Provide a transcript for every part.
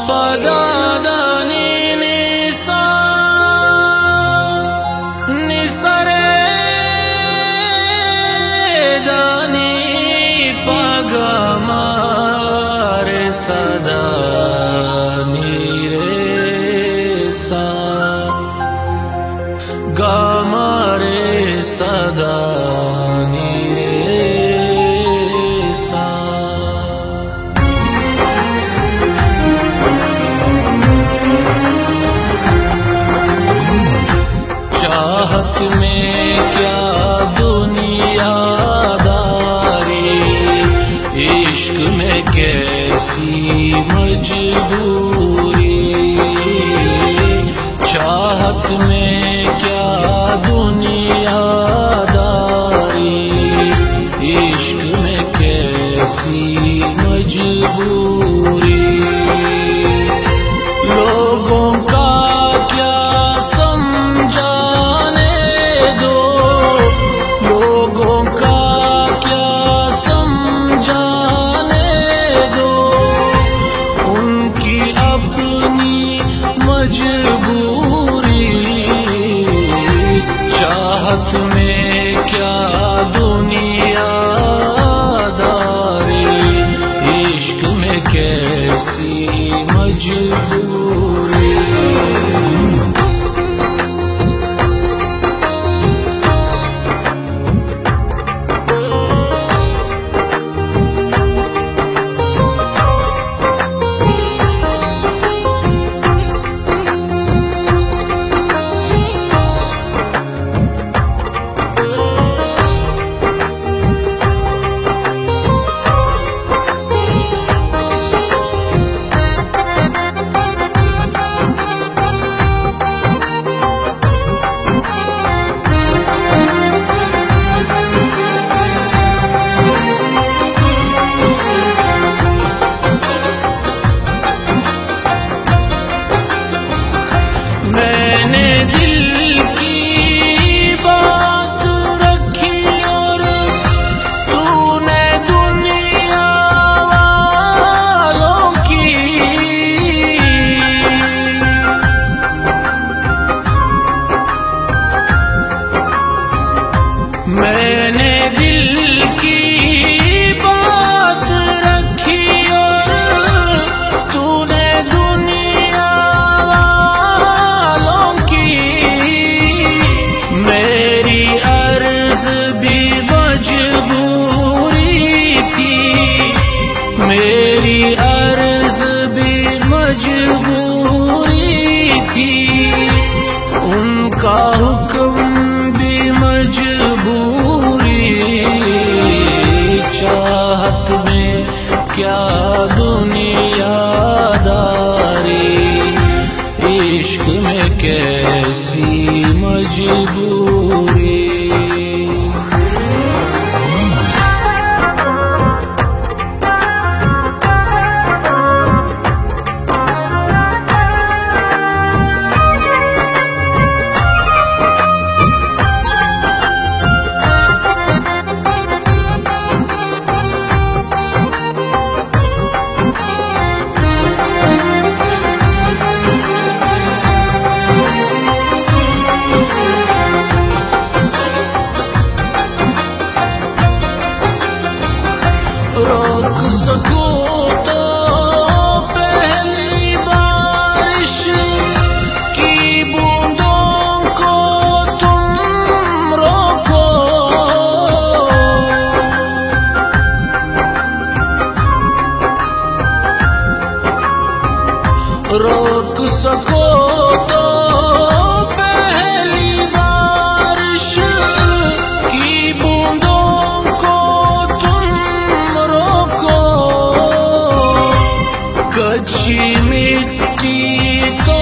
पदादानी निसा निसरे दानी पगमारे सदा नीरे सा गमारे सदा चाहत में क्या दुनियादारी, इश्क में कैसी मजबूरी। चाहत में क्या दुनियादारी, इश्क में कैसी मजबूरी। लोगों का चाहत में क्या दुनियादारी, इश्क में कैसी मजबूरी। मैंने दिल की बात रखी और तूने दुनिया वालों की। मैंने दिल की बात रखी और तूने दुनिया मेरी अर्ज भी मजबूरी थी, मेरी अर्ज भी मजबूरी थी। उनका हुक्म भी मजबूरी। चाहत में क्या दुनियादारी, इश्क में कैसी मजबूरी। रोक सकूं तो पहली बारिश की बूंदों को तुम रोको। रोक सको तो पहली बारिश की बूंदों को कच्ची मिट्टी तो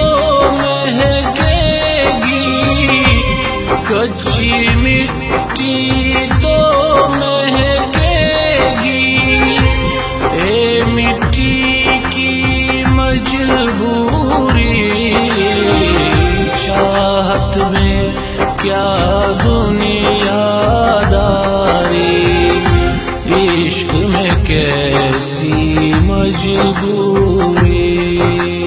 महकेगी, कच्ची मिट्टी तो महकेगी। ए मिट्टी की मजबूरी। चाहत में क्या दुनियादारी, इश्क में कैसी मजबूरी।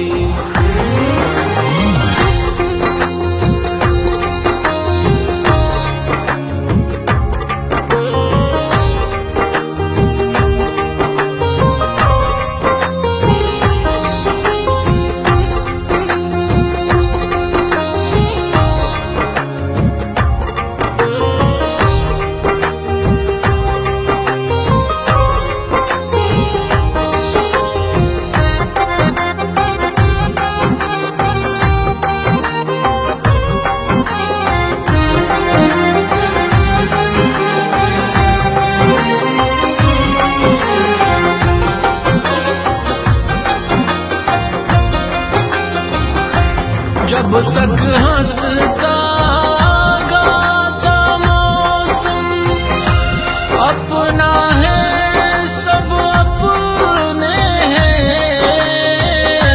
तक हंसता गाता मौसम अपना है, सब अपने हैं।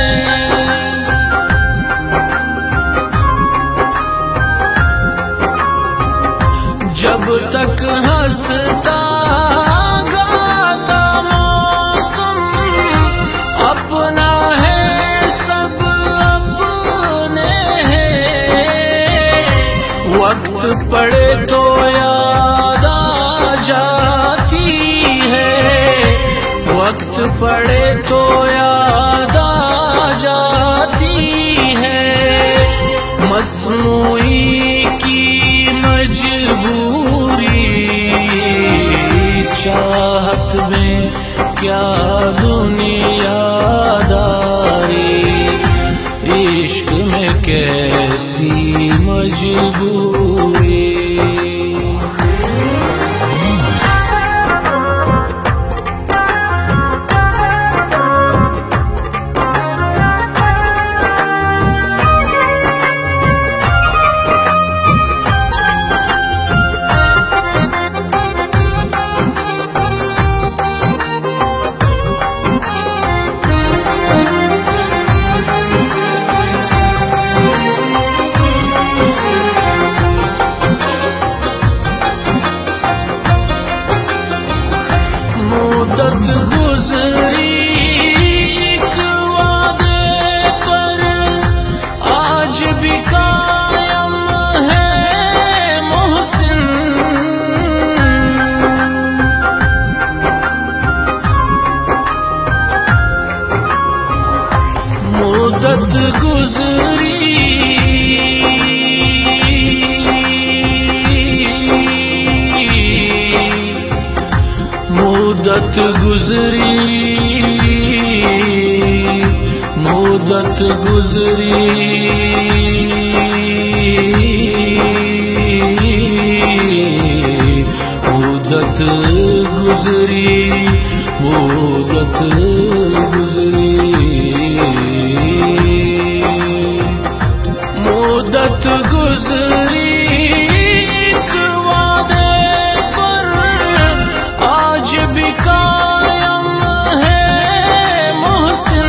जब तक हंसता गाता मौसम अपना है, सब अपने हैं। वक्त पड़े तो याद आ जाती है, वक्त पड़े तो याद आ जाती है। मसनूई की मजबूरी, चाहत में क्या दुनियादारी, इश्क में कैसी मजबूरी। मुद्दत गुजरी एक वादे पर, आज भी कायम है मोहसिन। मुद्दत गुजरी मुद्दत गुजरी मुद्दत गुजरी मुद्दत गुजरी मुद्दत गुजरी मुद्दत गुजरी एक वादे पर, आज भी कायम है मोहसिन।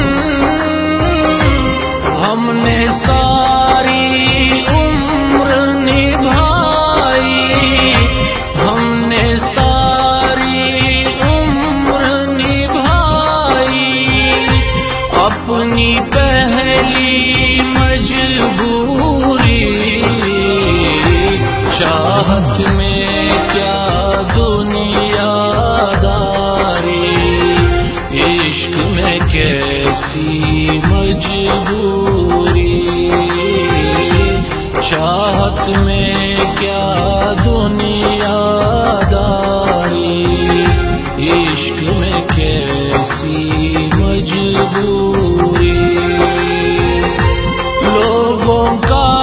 हमने सारी उम्र निभाई, हमने सारी उम्र निभाई, अपनी पहली मजबूरी। चाहत में क्या दुनियादारी, इश्क में कैसी मजबूरी। चाहत में क्या दुनियादारी, इश्क में कैसी मजबूरी। लोगों का